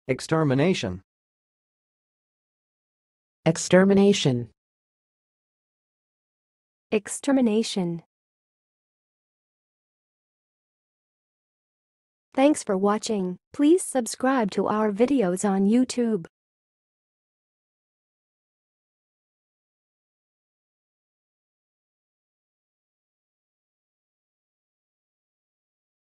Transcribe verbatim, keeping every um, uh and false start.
Extermination. Extermination. Extermination. Thanks for watching. Please subscribe to our videos on YouTube.